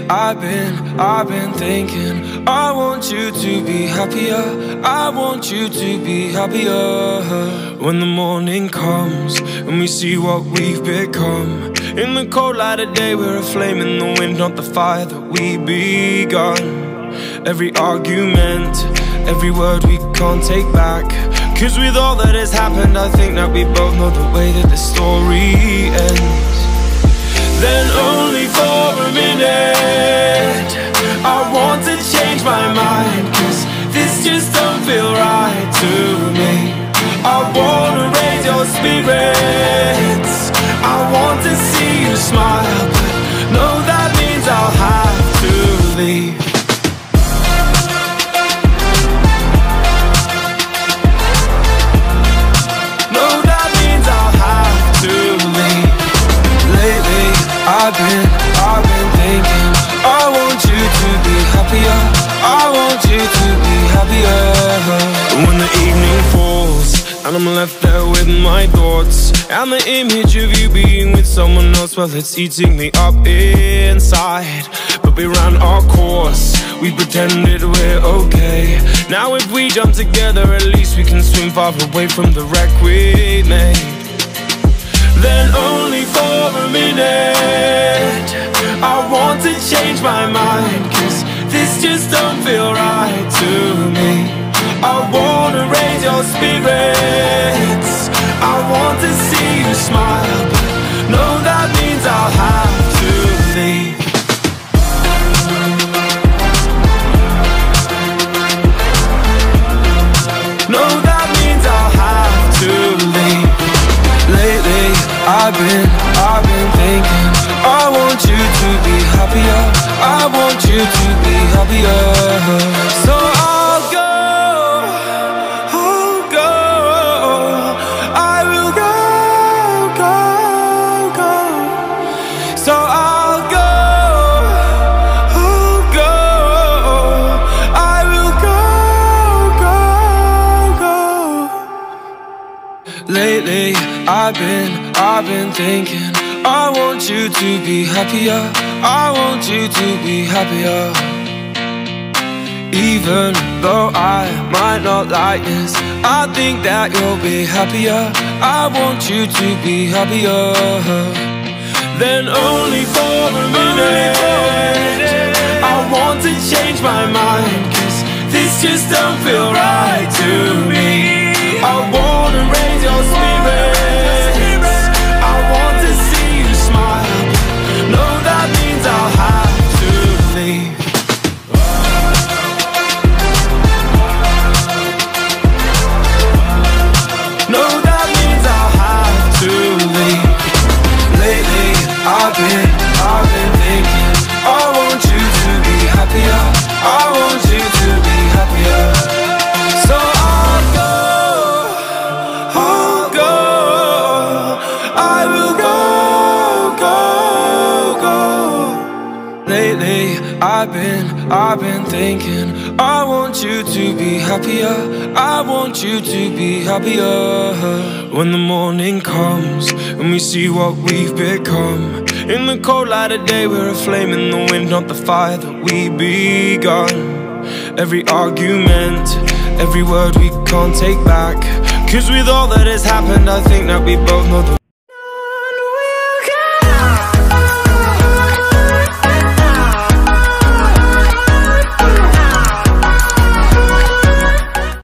I've been thinking, I want you to be happier, I want you to be happier. When the morning comes and we see what we've become, in the cold light of day we're a flame in the wind, not the fire that we begun. Every argument, every word we can't take back, 'cause with all that has happened I think that we both know the way that the story ends. Then only for a minute I want to change my mind, 'cause this just don't feel right to me. I wanna raise your spirits, I want to see you smile, but no, that means I'll have to leave. No, that means I'll have to leave. Lately I've been thinking, I want you to be happier, I want you to be happier. When the evening falls and I'm left there with my thoughts, and the image of you being with someone else, well, it's eating me up inside. But we ran our course, we pretended we're okay. Now if we jump together, at least we can swim far away from the wreck we made. Then only for a minute I want to change my mind, 'cause this just don't feel right to me. I wanna raise your spirits, I want to see you smile, but no, that means I'll have to leave. No, that means I'll have to leave. Lately I've been thinking, I want you to be happier, I want you to be happier. So I'll go, I will go. So I'll go, I will go. Lately I've been thinking, I want you to be happier, I want you to be happier. Even though I might not like this, I think that you'll be happier, I want you to be happier. Then only for a minute I want to change my mind, 'cause this just don't feel right to me. I wanna raise your spirits, I want to see you smile, no, that means I'll have to leave. No, that means I'll have to leave. Lately I've been thinking, I want you to be happier, I want you to be happier. So I'll go, I will go. Lately I've been thinking, I want you to be happier, I want you to be happier. When the morning comes and we see what we've become, in the cold light of day we're a flame in the wind, not the fire that we begun. Every argument, every word we can't take back, 'cause with all that has happened I think that we both know the